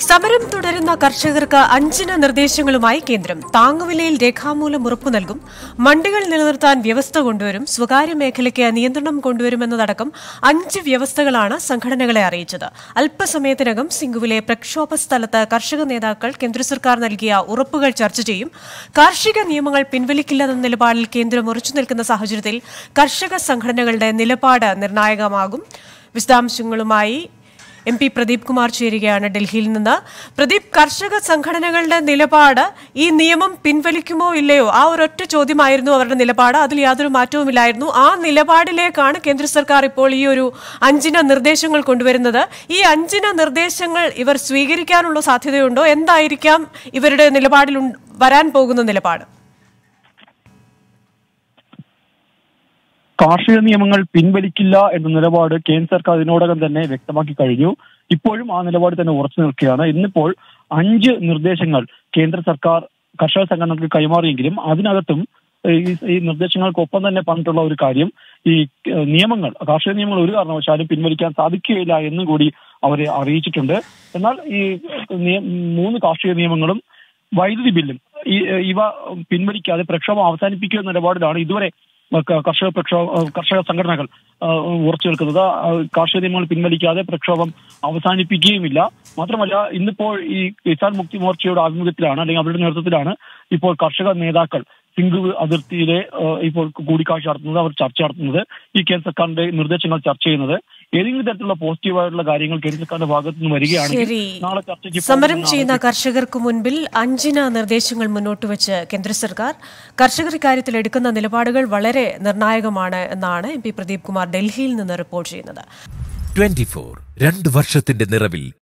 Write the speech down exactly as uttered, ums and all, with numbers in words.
സമരം തുടരുന്ന കർഷകർക്ക് അഞ്ചിന നിർദ്ദേശങ്ങളുമായി കേന്ദ്രം. താങ്ങുവിലയിൽ രേഖാമൂലം ഉറപ്പു നൽകും, മണ്ടികൾ നിലനിർത്താൻ വ്യവസ്ഥ കൊണ്ടുവരും, സ്വകാര്യ മേഖലയ്ക്ക് നിയന്ത്രണം കൊണ്ടുവരുമെന്നതടക്കം അഞ്ച് വ്യവസ്ഥകളാണ് സംഘടനകളെ അറിയിച്ചത്. അല്പസമയത്തിനകം സിംഗുവിലെ പ്രക്ഷോഭ സ്ഥലത്ത് കർഷക നേതാക്കൾ കേന്ദ്ര സർക്കാർ നൽകിയ ഉറപ്പുകൾ ചർച്ച ചെയ്യും. കാർഷിക നിയമങ്ങൾ പിൻവലിക്കില്ലെന്ന നിലപാടിൽ കേന്ദ്രം ഉറച്ചു നിൽക്കുന്ന സാഹചര്യത്തിൽ കർഷക സംഘടനകളുടെ നിലപാട് നിർണായകമാകും. വിശദാംശങ്ങളുമായി എം പി പ്രദീപ് കുമാർ ചേരുകയാണ് ഡൽഹിയിൽ നിന്ന്. പ്രദീപ്, കർഷക സംഘടനകളുടെ നിലപാട് ഈ നിയമം പിൻവലിക്കുമോ ഇല്ലയോ, ആ ഒരൊറ്റ ചോദ്യമായിരുന്നു അവരുടെ നിലപാട്. അതിൽ യാതൊരു മാറ്റവുമില്ലായിരുന്നു. ആ നിലപാടിലേക്കാണ് കേന്ദ്ര സർക്കാർ ഇപ്പോൾ ഈ ഒരു അഞ്ചിന നിർദ്ദേശങ്ങൾ കൊണ്ടുവരുന്നത്. ഈ അഞ്ചിന നിർദ്ദേശങ്ങൾ ഇവർ സ്വീകരിക്കാനുള്ള സാധ്യതയുണ്ടോ? എന്തായിരിക്കാം ഇവരുടെ നിലപാടിൽ വരാൻ പോകുന്ന നിലപാട്? കാർഷിക നിയമങ്ങൾ പിൻവലിക്കില്ല എന്ന നിലപാട് കേന്ദ്ര സർക്കാർ ഇതിനോടകം തന്നെ വ്യക്തമാക്കി കഴിഞ്ഞു. ഇപ്പോഴും ആ നിലപാട് തന്നെ ഉറച്ചു നിൽക്കുകയാണ്. ഇന്നിപ്പോൾ അഞ്ച് നിർദ്ദേശങ്ങൾ കേന്ദ്ര സർക്കാർ കർഷക സംഘടനകൾക്ക് കൈമാറിയെങ്കിലും അതിനകത്തും ഈ നിർദ്ദേശങ്ങൾക്കൊപ്പം തന്നെ പറഞ്ഞിട്ടുള്ള ഒരു കാര്യം, ഈ നിയമങ്ങൾ കാർഷിക നിയമങ്ങൾ ഒരു കാരണവശാലും പിൻവലിക്കാൻ സാധിക്കുകയില്ല എന്നും കൂടി അവരെ അറിയിച്ചിട്ടുണ്ട്. എന്നാൽ ഈ മൂന്ന് കാർഷിക നിയമങ്ങളും വൈദ്യുതി ബില്ലും ഇവ പിൻവലിക്കാതെ പ്രക്ഷോഭം അവസാനിപ്പിക്കുക എന്ന നിലപാടിലാണ് ഇതുവരെ കർഷക പ്രക്ഷോഭ കർഷക സംഘടനകൾ ഉറച്ചു നിൽക്കുന്നത്. കാർഷിക നിയമങ്ങൾ പിൻവലിക്കാതെ പ്രക്ഷോഭം അവസാനിപ്പിക്കുകയുമില്ല. മാത്രമല്ല, ഇന്നിപ്പോൾ ഈ കിസാൻ മുക്തി മോർച്ചയുടെ ആഭിമുഖ്യത്തിലാണ് അല്ലെങ്കിൽ അവരുടെ നേതൃത്വത്തിലാണ് ഇപ്പോൾ കർഷക നേതാക്കൾ സിംഗു അതിർത്തിയിലെ ഇപ്പോൾ കൂടിക്കാഴ്ച നടത്തുന്നത്, അവർ ചർച്ച നടത്തുന്നത്, ഈ കേന്ദ്ര സർക്കാരിന്റെ നിർദ്ദേശങ്ങൾ ചർച്ച ചെയ്യുന്നത്. ഏതെങ്കിലും തരത്തിലുള്ള പോസിറ്റീവായിട്ടുള്ള കാര്യങ്ങൾ കേന്ദ്ര സർക്കാരിന്റെ ഭാഗത്തു നിന്ന് വരികയാണെങ്കിൽ നാളെ ചർച്ചയ്ക്ക് സമരം ചെയ്യുന്ന കർഷകർക്ക് മുൻപിൽ അഞ്ചിന നിർദ്ദേശങ്ങൾ മുന്നോട്ട് വെച്ച് കേന്ദ്ര സർക്കാർ കർഷകർ ഇക്കാര്യത്തിൽ എടുക്കുന്ന നിലപാടുകൾ വളരെ നിർണായകമാണ് എന്നാണ് എം പി പ്രദീപ് കുമാർ ഡൽഹിയിൽ നിന്ന് റിപ്പോർട്ട് ചെയ്യുന്നത്. ട്വന്റി ഫോർ രണ്ട് വർഷത്തിന്റെ നിറവിൽ